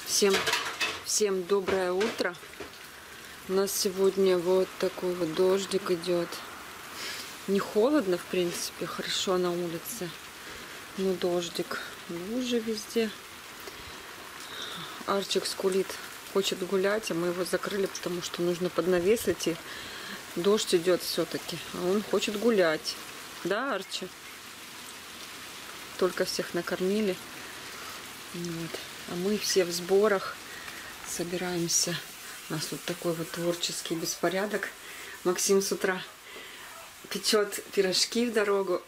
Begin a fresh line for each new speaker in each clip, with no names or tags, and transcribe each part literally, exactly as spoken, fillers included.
Всем, всем доброе утро. У нас сегодня вот такой вот дождик идет. Не холодно, в принципе, хорошо на улице. Но дождик, лужи везде. Арчик скулит, хочет гулять, а мы его закрыли, потому что нужно под навес идти. Дождь идет все-таки, а он хочет гулять. Да, Арчи? Только всех накормили. Вот. А мы все в сборах собираемся. У нас тут такой вот творческий беспорядок. Максим с утра печет пирожки в дорогу.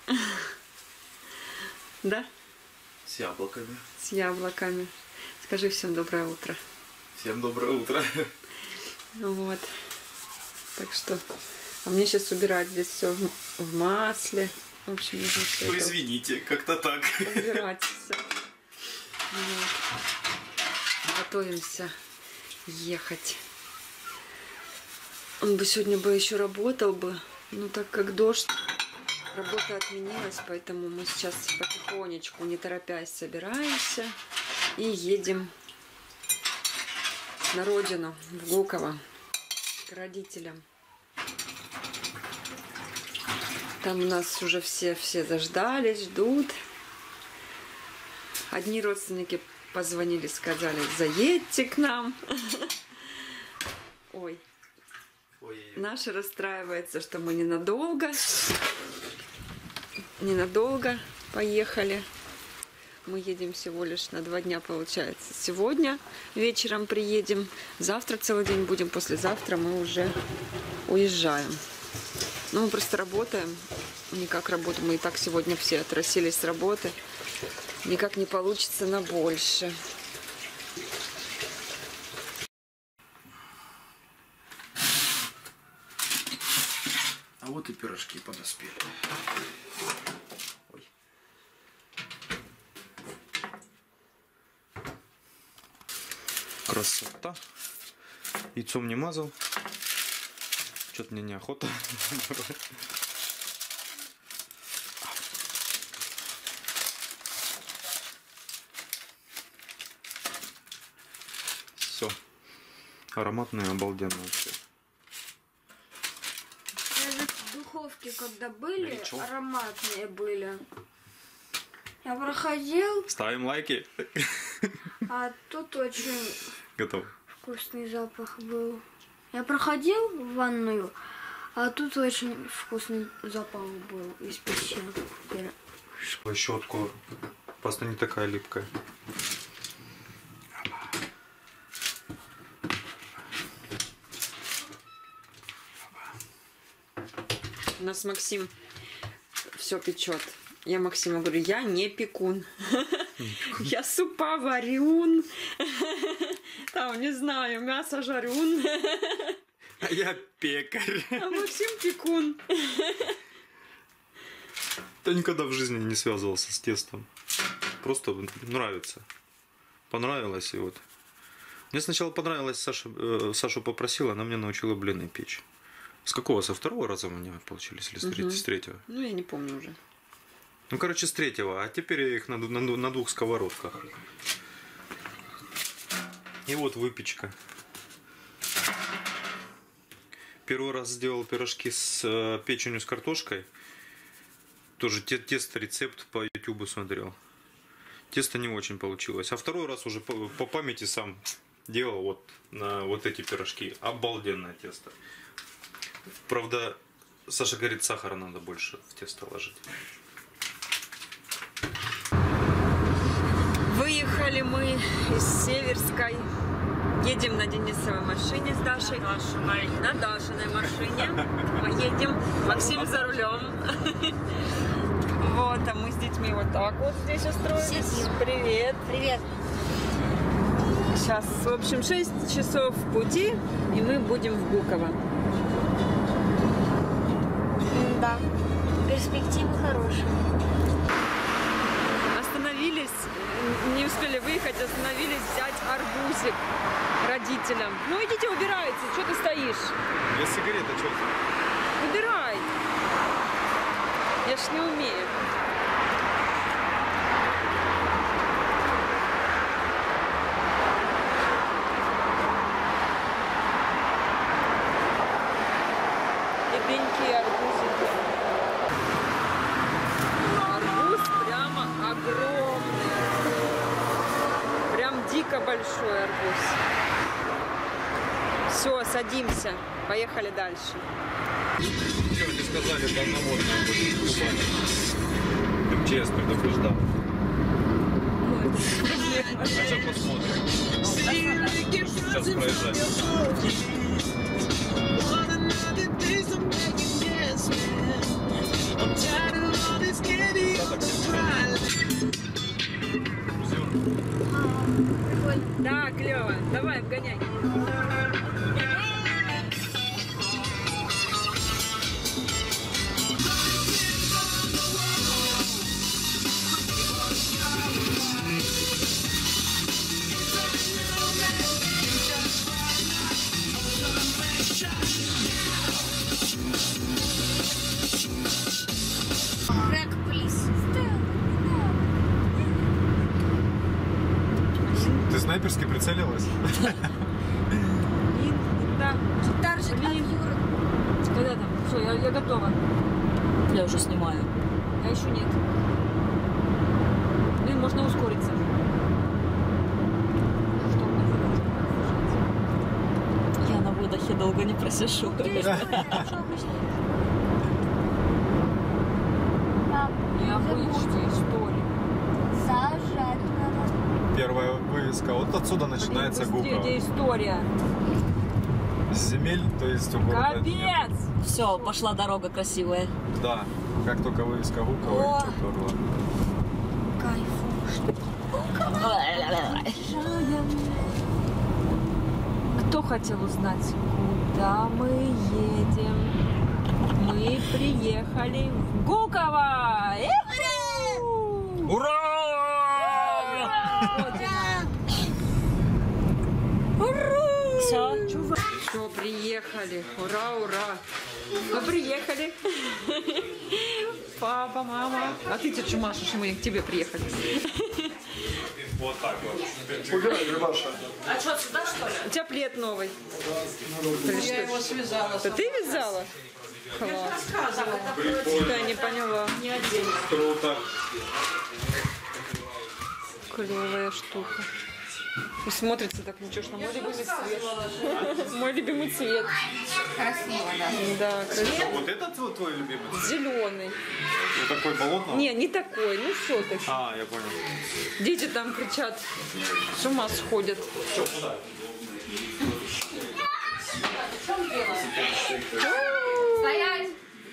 Да?
С яблоками.
С яблоками. Скажи всем доброе утро.
Всем доброе утро.
Вот. Так что... А мне сейчас убирать здесь все в масле. В общем, нужно все
ну,
это...
извините, как-то так.
Убирать все. Вот. Готовимся ехать. Он бы сегодня бы еще работал бы, но так как дождь, работа отменилась, поэтому мы сейчас потихонечку, не торопясь, собираемся и едем на родину, в Гуково, к родителям. Там у нас уже все, все заждались, ждут. Одни родственники позвонили, сказали, заедьте к нам. Ой.
Ой.
Наша расстраивается, что мы ненадолго. Ненадолго поехали. Мы едем всего лишь на два дня, получается. Сегодня вечером приедем. Завтра целый день будем. Послезавтра мы уже уезжаем. Ну, мы просто работаем. Никак работаем. Мы и так сегодня все отрасились с работы. Никак не получится на больше.
А вот и пирожки подоспели. Ой. Красота. Яйцом не мазал. Что-то мне неохота. Все. Ароматные, обалденно вообще.
В духовке, когда были,
Горячо.
ароматные были. Я проходил,
Ставим лайки.
а тут очень
Готов.
вкусный запах был. Я проходил в ванную, а тут очень вкусный запах был из пещеры.
Щетку. Просто не такая липкая.
У нас Максим все печет. Я Максиму говорю, я не пекун. Я супа варюн. Там, не знаю, мясо жарюн.
А я пекарь.
А Максим пекун.
Я никогда в жизни не связывался с тестом. Просто нравится. Понравилось и вот. Мне сначала понравилось, Саша, э, Сашу попросила, она меня научила блины печь. С какого? Со второго раза у меня получились? Или с, треть,
Угу.
с третьего?
Ну, я не помню уже.
Ну, короче, с третьего. А теперь я их на, на, на двух сковородках. И вот выпечка. Первый раз сделал пирожки с э, печенью с картошкой. Тоже те, тесто, рецепт по ютубу смотрел. Тесто не очень получилось. А второй раз уже по, по памяти сам делал вот на вот эти пирожки. Обалденное тесто. Правда, Саша говорит, сахара надо больше в тесто ложить.
Выехали мы из Северской. Едем на Денисовой машине с Дашей. На Дашиной. На Дашиной машине. Мы едем. Максим за рулем. Вот, а мы с детьми вот так вот здесь устроились.
Сидим.
Привет.
Привет.
Сейчас, в общем, шесть часов пути, и мы будем в Гуково.
Да. Перспективы хорошие.
Остановились, не успели выехать, остановились взять арбузик родителям. Ну идите, убирайте, что ты стоишь?
Я сигарета, что?
Убирай. Я ж не умею. Насколько большой арбуз. Все, садимся. Поехали дальше.
Что мне сказали, полноводная будет в Кубани. эм че эс предупреждал. А сейчас посмотрим. Сейчас проезжать.
Да, клево. Давай, обгоняй.
Трек, плиз.
Ты снайперски прицелилась?
Блин, да.
Таржик от Юры.
Когда там? Все, я, я готова.
Я уже снимаю.
А еще нет. Блин, можно ускориться. Что мне делать?
Я на выдохе долго не просижу.
Необычная история.
Сажать надо.
Первая вывеска. Вот отсюда начинается
Блин, быстрее,
Гуково.
где история.
С земель, то есть у города нет.
Капец!
Все, пошла дорога красивая.
Да. Как только вывеска Гуково,
О!
и поперла.
Кайф.
Кто хотел узнать, куда мы едем? Мы приехали в Гуково! Иху!
Ура!
Все.
Все, приехали. Ура, ура. Мы приехали. Папа, мама. А ты что машешь, мы к тебе приехали.
Вот так вот.
А что, сюда что ли?
У тебя плед новый.
Я его связала.
Это ты вязала? Класс. Да, не поняла.
Круто.
Клевая штука. И смотрится так ничего, что мой любимый цвет. Мой любимый цвет.
Красиво, да.
Да, красиво.
Вот этот вот твой любимый?
Зеленый.
Вот такой болотный?
Не, не такой, ну все-таки.
А, я понял.
Дети там кричат, с ума сходят.
Стоять!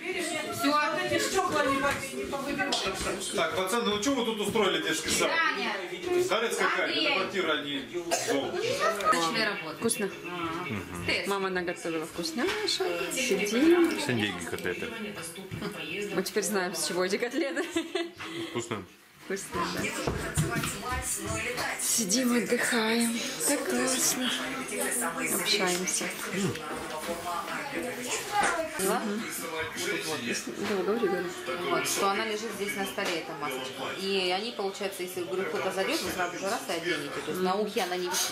Так, пацаны, ну что вы тут устроили детский сад? Старец какая? Это квартира, а не дом.
Вкусно. Мама наготовила вкусняшек. Сидим.
Синдейки котлеты.
Мы теперь знаем, с чего эти котлеты.
Вкусно.
Вкусно, да. Сидим, отдыхаем. Так классно. Общаемся. Да, говори, говори.
Вот, что она лежит здесь на столе, эта масочка. И они, получается, если говорю, кто-то зайдет, вы сразу же раз и оденете. То есть на ухе она не висит.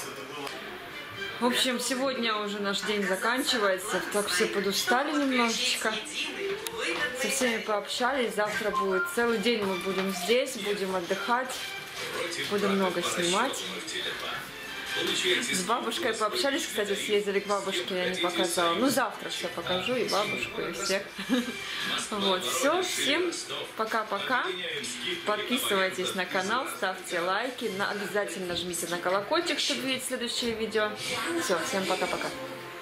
В общем, сегодня уже наш день заканчивается. Так все подустали немножечко. Со всеми пообщались. Завтра будет целый день, мы будем здесь, будем отдыхать. Будем много снимать. С бабушкой пообщались, кстати, съездили к бабушке, я не показала. Ну, завтра все покажу, и бабушку, и всех. Вот, все, всем пока-пока. Подписывайтесь на канал, ставьте лайки, обязательно жмите на колокольчик, чтобы видеть следующее видео. Все, всем пока-пока.